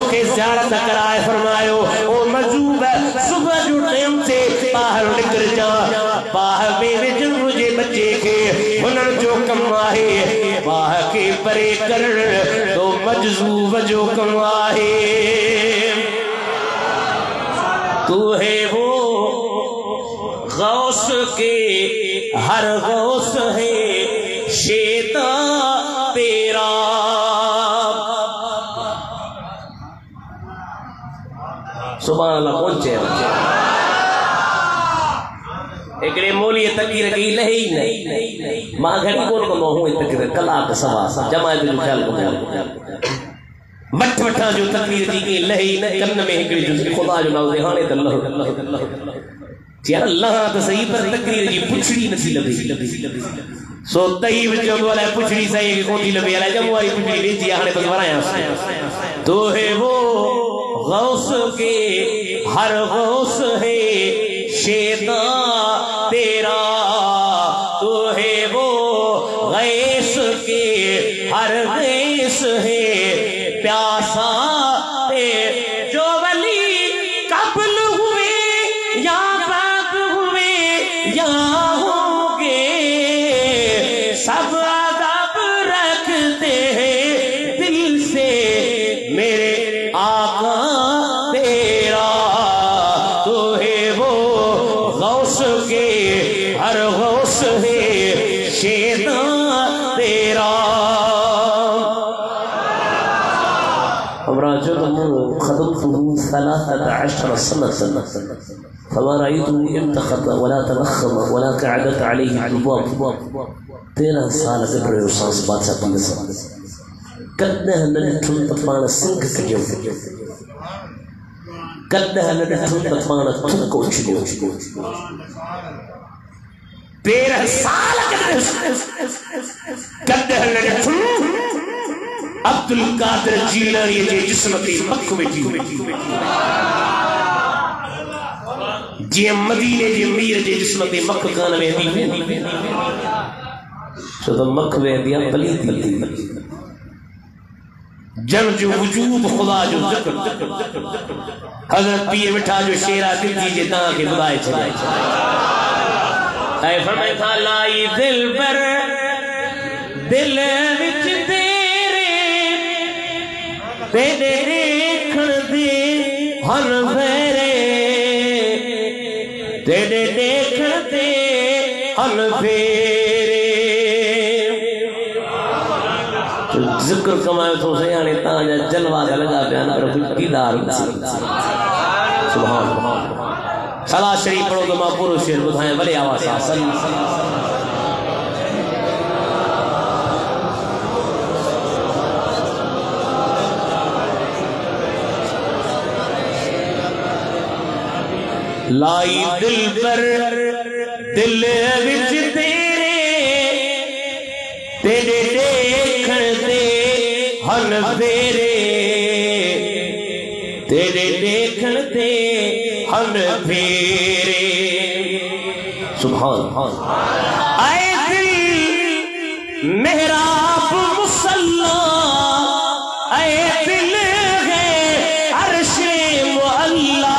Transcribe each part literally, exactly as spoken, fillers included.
मुखे ज़ियारत कराए फरमायो ओ मजूब सुबह जो टाइम से बाहर निकल जा बाहर में विजन मुझे बच्चे के हुनर जो कमाए बाहर के परे कर तो मजूब जो कमाए तू है वो गौस के हर गौस है शेता तेरा सुभान अल्लाह पहुंचे एकड़े मोली तकीर की लही नहीं मां घड़ी कोन को हूं तकीर कलाक सवा जमात जो ख्याल को मठ मठा जो तकरीर जी की लही न कन्न में हिकड़ी जो खुदा जो नाम हाने त अल्लाह यार अल्लाह तो सही पर तकरीर जी पुछड़ी नथी लबी सो तई विच वाला पुछड़ी सही की कोठी लबी अला जम वाली पुछड़ी वेची हाने बस वराया तो है वो गौस के हर गौस है शेदा तेरा तो है वो गैस के हर गैस है प्यासा ते जो वली कबल हुए या बाद हुए या होंगे सब अदब रखते हैं दिल से मेरे आका तेरा तो है वो गौस के हर गौस है शेदा तेरा फमा रअयतुहु इम्तखत वला तनखम वला कअदत अलैहि जुबाब तेरह साल गुजरे सांस बादशाह पंडित कदह नठुन तपान सिंह कजो कदह नठुन तपान तुको छियो तेरह साल कदह नठुन अब्दुल कादिर जीलानी जे जिस्म ते मख वेठी जे मदीने जे मीर जे जिस्म ते मख कान वेंदी सो तो मख वेंदिया पली थी जब जो वजूद खुदा जो जिक्र हजरत पीर मिठा जो शेरा दिल जी जे ता के बुलाए छे ऐ फरमाए था लाई दिल पर दिल विच तेरे देखण दे हर फेरे तेरे देखण दे हर फेरे जिक्र कमायो तो सयाने ताजा जलवा लगा बयान पर कुछ दीदार सुभान अल्लाह सला शरीफ पढ़ो तो मां पूरो शेर बुधाए भले आवाज सा लाई दिल पर दिल विच तेरे तेरे देखण दे हन फेरे तेरे देखण दे हन फेरे सुभान आए दिल मेहराब मुसल्ला आए दिल है अर्शे मुअल्ला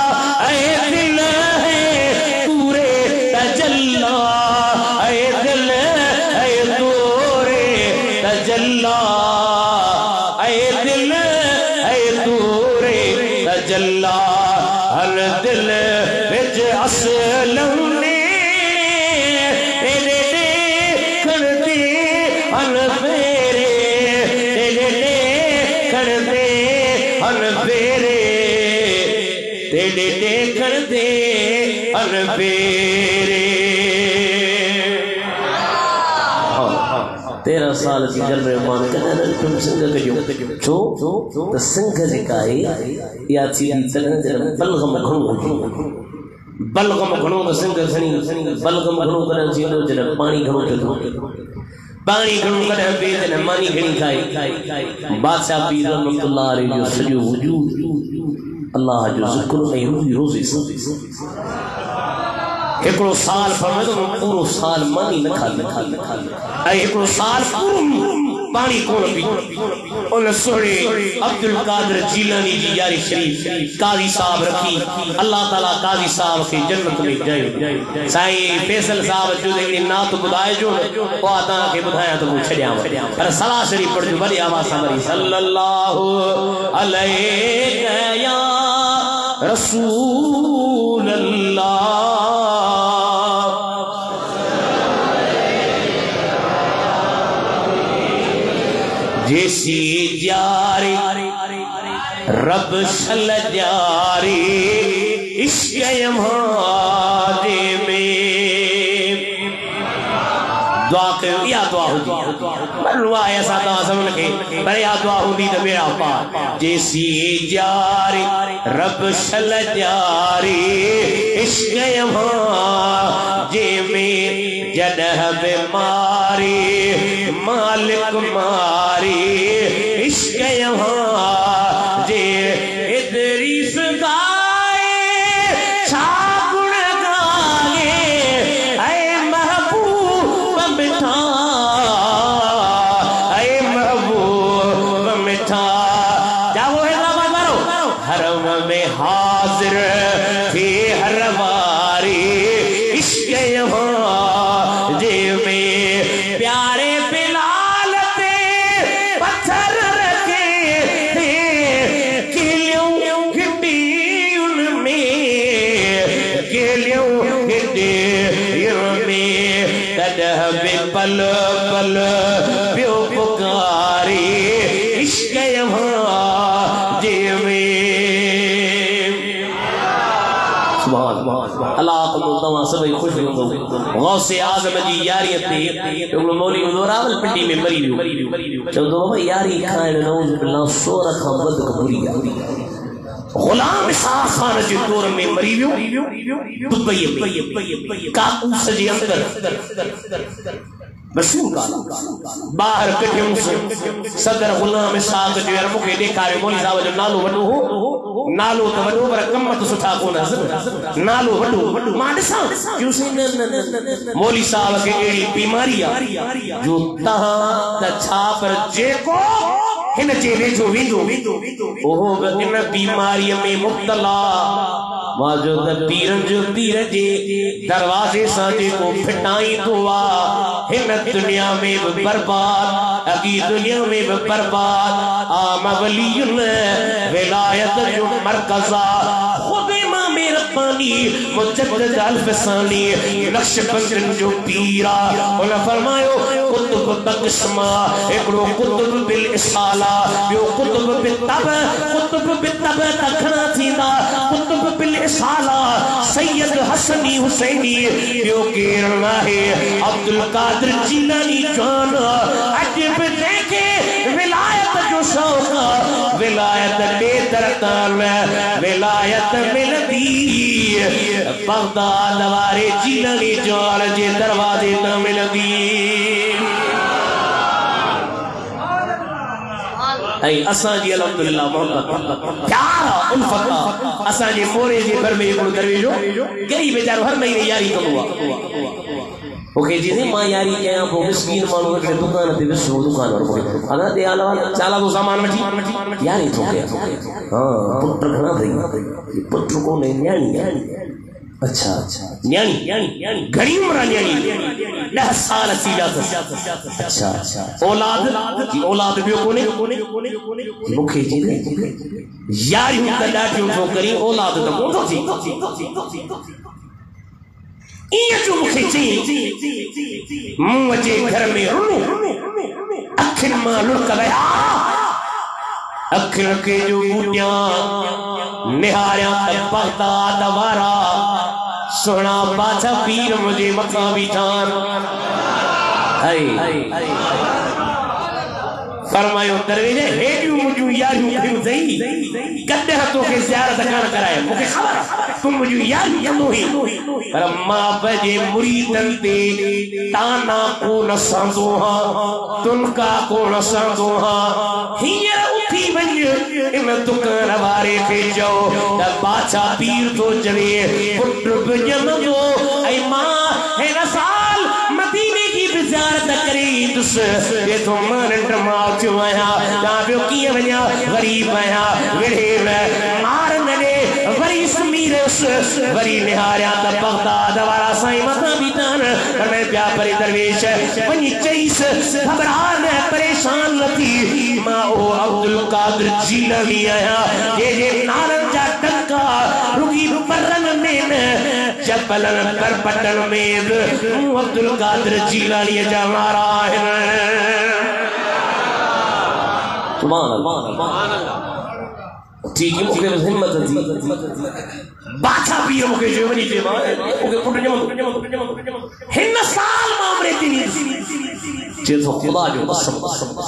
जल्ला हर दिल विच असलम ने तेरे देखण दे हन फेरे तेरे देखण दे हन फेरे तेरे देखण दे हन फेरे तेरह साल की जल रहमान कहना तुम सिंह कजो छो तो सिंह जिकाई या चीज चलन जन बलगम घणो बलगम घणो तो सिंह सणी बलगम घणो करण चीलो जन पानी घणो तो पानी घणो करण बे जन मानी घणी खाई बादशाह पीर रहमतुल्लाह अलैहि जो सजो वजूद अल्लाह जो जिक्र में रोजी एकड़ो साल फरमाए तो पूरो साल मानी न खा न खा न खा ऐ एकड़ो साल पूरो पानी कौन पी उन सोने अब्दुल कादिर जीलानी जी यारी शरीफ काजी साहब रखी अल्लाह ताला काजी साहब के जन्नत में जाए साईं फैसल साहब जो ने ना तो बुधाए जो ओ आता के बुधाया तो वो छड़िया पर सलाह शरीफ पढ़ जो बड़ी आवाज सामरी सल्लल्लाहु अलैहि या रसूल अल्लाह जैसी जारी रब सल जारी इश्क़ यमाने में दुआ कर या दुआ हो जी मरवा ऐसा तो समझ के पर या दुआ होती तो मेरा पार जैसी जारी रब सल जारी इश्क़ यमाने में जदह बीमारी मालिक मारी इश्क़ यहाँ जे इदरीस गाए छागुण गाए ऐ महबूब मिठा ऐ महबूब मिठा जाओ हैदराबाद मारो हरम में हाजिर थी हर बारी इश्क़ यहाँ जे में प्यारे पल पल प्यो पुकारी इश्क़ यहाँ जे में सुभान अल्लाह को दवा सभी खुश हो गौसे आज़म जी यारियत थी तो मौली ज़ोरावल पिंडी में मरी वियो चवंदो भाई यारी खाइण नऊज़ बिल्लाह सोर खां वध बुरी आहे गुलाम इसाक़ खान जे दौर में मरी वियो दुबई में काकूस जे अंदर मशहूर गाना बाहर कढियूं सदर गुलाम इसाक़ जो यार मूंखे ॾेखारियो मौली साहब जो नालो वॾो हो नालो त वॾो पर कम त सुठा कोन नालो वॾो मां ॾिसां मौली साहब खे अहिड़ी बीमारी आहे जो तव्हां त छा पर जेको हिन जे वेझो वेंदो ओहो इन बीमारीअ में मुब्तला माजो त पीरन जो पीर जे दरवाजे सां जेको फिटाईंदो आहे हिन दुनिया में भी बर्बाद अगी दुनिया में भी बर्बाद आम वलियुन विलायत जो मरकज़ा खुद इमाम रब्बानी मुजद्दिद अल-फसानी नक्शबंद जो पीरा उन फरमायो कुतुब तक़स्मा एकड़ो कुतुब बिल इसाला बियो कुतुब बितब कुतुब बितब तखना थींदा कुतुब बिल इसाला सैयद हसनी हुसैनी बियो केर नाहे अब्दुल कादिर जीलानी जान अजब देखे विलायत जो शौक विलायत बेदरतान विलायत मिलती बगदाद वारे जीलानी जान जे दरवाजे न मिलती ऐं असां जी अल्हम्दुलिल्लाह मोहब्बत प्यार उल्फत असां जे मोरे जे घर में हिकिड़ो दरवेशो गरीब बेचारो हर महीने यारी कंदो आहे ओके जी ने मां यारी कयां पोइ मिस्कीन माण्हू हिकिड़े दुकान ते विसो दुकान वारो अदा ते आला चाला तो सामान वठी यारी थो कयां हां पुट घणा अथई पुट कोन्हे न्याणी अच्छा अच्छा न्याणी न्याणी घणी उम्र न्याणी ॾह साल थी विया अच्छा अच्छा औलाद जी औलाद ॿियो कोन्हे मूंखे जी यारियूं त ॾाढियूं थो करी औलाद त कोन थो थी इएं जो मूंखे चई मुंहुं जे घर में रुनो अखियुनि मां लुड़क विया अखियुनि खे जो ॿूटियां निहारियां त बगदाद वारा सोना बादशाह पीर मुझे मथा बीठान फरमायो दरवेजे हेडियूं मुझियूं यारियूं कयूं सही कॾहिं तोखे ज़ियारत कान कराए मूंखे ख़बर तूं मुझियूं यारियूं कंदो ही पर मां बजे मुरीदन ते ताना कोन संदो हां तुनका कोन संदो हां हींअर उथी वञ इन दुकान वारे खे चओ त बादशाह पीर तो चवे पुट बि ॼमंदो ऐं मां हिन साल मदीने जी ज़ियारत करी तुस ये तो मानन मां चो आया या बियो किए वन्या गरीब आया विड़े मार नने वरी समीरस वरी निहारिया त बगदाद वाला साईं मथा बीतान पर मैं प्या परे दरवेश वनी चईस घबरान परेशान लथी मां ओ अब्दुल कादिर जीलानी आया ये ये नारन जा टका रुकी परन में चपलन पर पटन में अब्दुल कादिर जीलानी जा मारा है सुभान अल्लाह सुभान अल्लाह ठीक है मुझे हिम्मत थी बाचा पीर मुझे जो नहीं थे मुझे पुट जम हिन साल मामरे थी जे तो खुदा जो कसम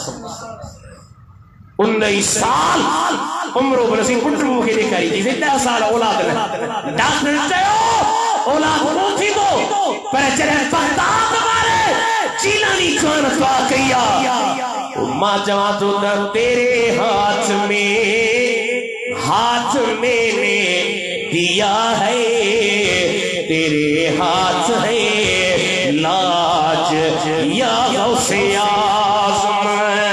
उन्नीस साल उम्र बरसी पुट मुझे दिखाई थी दस साल औलाद ने डॉक्टर चयो औलाद को थी तो पर चले बगदाद मारे चीलानी खान का किया मां जवा तो तेरे हाथ में हाथ मैंने दिया है तेरे हाथ है लाज या गौसे आज़म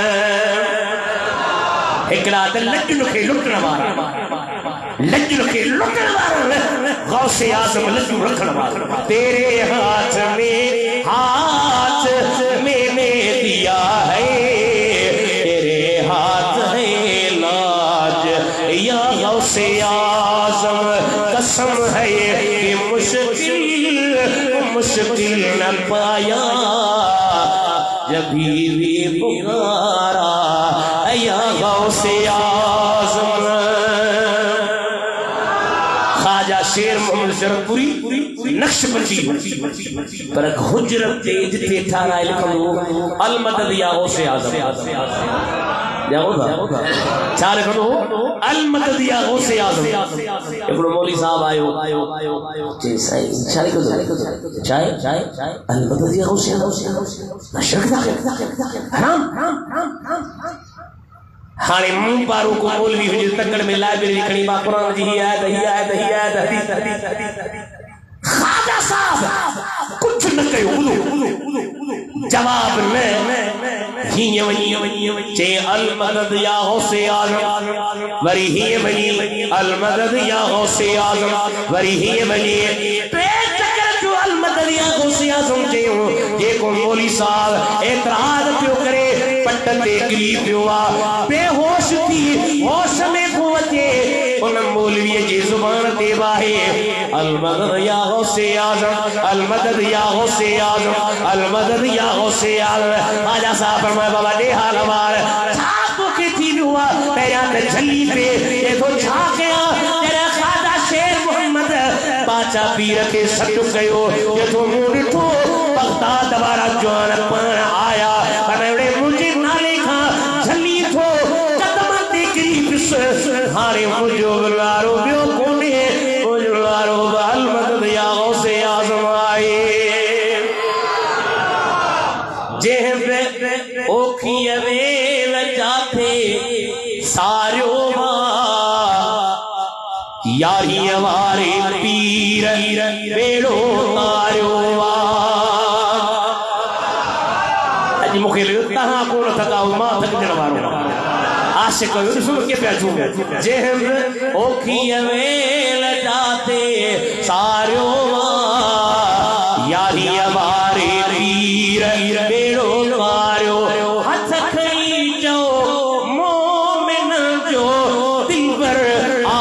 एकड़ा त लड्डू के लुटण वारा लड्डू के लुटण वारा गौसे आज़म लड्डू रखण वारा तेरे हाथ में हाथ मैंने दिया है तेरे हाथ है लाज या गौसे आज़म कसम है कि मुश्किल मुश्किल न पाया जब भी पुकारा या गौसे आज़म ख्वाजा शेर मोहम्मद शरफपुरी नक्शबंदी पर हुजरत तेज थे ठारा लिखो अल मदद या गौसे आज़म या होगा चार करो अल मदद या गौसे आज़म एकड़ो मौली साहब आयो जे साईं चाय को दो चाय चाय अल मदद या गौसे आज़म नशक हराम हाने मुंह पारो को मौलवी हुजे तकड़ में लाइब्रेरी खणी बा कुरान जी ही आयत ही आयत ही आयत हदीस हदीस ख्वाजा साहब कुछ न कयो बुलो जवाब न ही वनी चे अल मदद या गौसे आज़म वरी ही वनी अल मदद या गौसे आज़म वरी ही वनी पे चक्कर जो अल मदद या गौसे आज़म जे ये को मौली साहब एतराज पियो करे पट्टन ते गिरी पियो आ बेहोश थी होश में को अचे उन मौलवी जी जुबान ते बाहे अल मदद या गौसे आज़म अल मदद या गौसे आज़म अल मदद या गौसे आज़म आजा साहब फरमाए बाबा दे हाल हमार छाप के थी हुआ तेरा ते झली पे ये तो झाकिया तेरा ख्वाजा शेर मोहम्मद बाचा पीर के सट गयो ये तो मुंह ठो बगदाद वाला जवान पान आया बनेड़े मुझे नाले खा झली थो कदम ते गिरी बिस हारे मुझो लारो बियो कोने मुझो लारो अल मदद या गौसे आज़म आए जेह पे ओखिए वेल जाते सारो यारी वारे पीर बेड़ो तारो अज मुखे तहां कोन थका मां थकजण वारो आशिक सुन के पिया झूम जेह ओखिए वेल जाते सारो यारी वारे पीर बेड़ो तारो हथ खई जो मोमिन जो दिलबर आ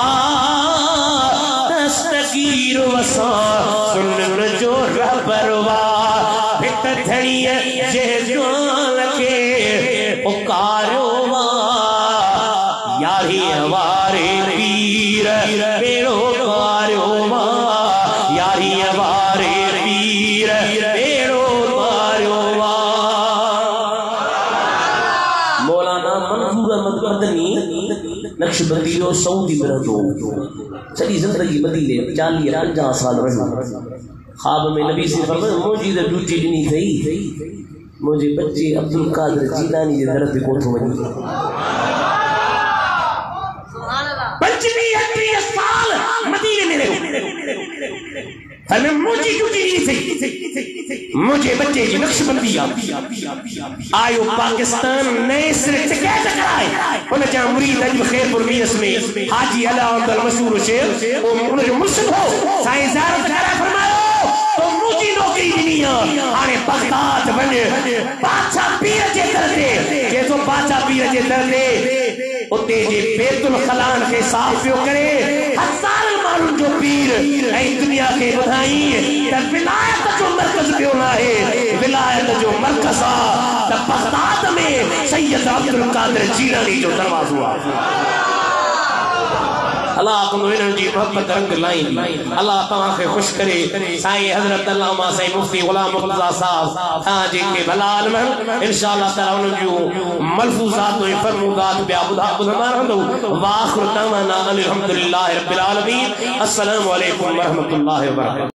दस्तगीर वसा सुनन जो रबरवा भित धड़िए जे जोल के पुकारो यारी वारे पीर बेड़ो तारो यारी वारे पीर बेड़ो तारो मौलाना मंसूर अहमद मदनी नक्शबंदी जो सऊदी में रहंदो सॼी ज़िंदगी मदीने चालीह पंजाह साल रहियो ख्वाब में नबी से फरमायो मुंहिंजी त ड्यूटी ॾिनी अथई मुझे बच्चे अब्दुल कादिर जीलानी के दर पे कोठो वनी पंचवी अठवीह साल मदीने में रहो फरमाया मुझे ड्यूटी नहीं थी, मुझे बच्चे की नक्शबंदी आयो पाकिस्तान नए सिरे से क्या टकराए उन जा मुरीद अज खैरपुर मियस में हाजी अला अब्दुल मशहूर शेख उन जो मुर्शिद हो साईं ज़ारत करा फरमायो तो मुझी नौकरी दी हाने बगदाद वने बादशाह पीर जे दरदे के तो बादशाह पीर जे दरदे उते जे बैतुल खलान के साफ पियो करे हजार माण्हुनि जो पीर ऐं दुनिया के ॿुधाई त विलायत जो मर्कज़ पियो नाहे, विलायत जो मर्कज़ आहे त बगदाद में सैयद अब्दुल कादिर जीलानी जो दरवाज़ो आहे। अल्लाह तुम इन्हनि जी मोहब्बत रंग लाई, अल्लाह तव्हां खे ख़ुशि करे। साईं हज़रत अल्लामा साईं मुफ्ती ग़ुलाम मुर्तज़ा साहब तव्हां जेके भलाल में इंशाअल्लाह ताला उन्हनि जूं मलफूज़ात ऐं फरमूदात ॿिया ॿुधा ॿुधंदा रहंदो। वाख़िर दअवाना अनिल हम्दुलिल्लाहि रब्बिल आलमीन। अस्सलामु अलैकुम व रहमतुल्लाहि व बरकातहू।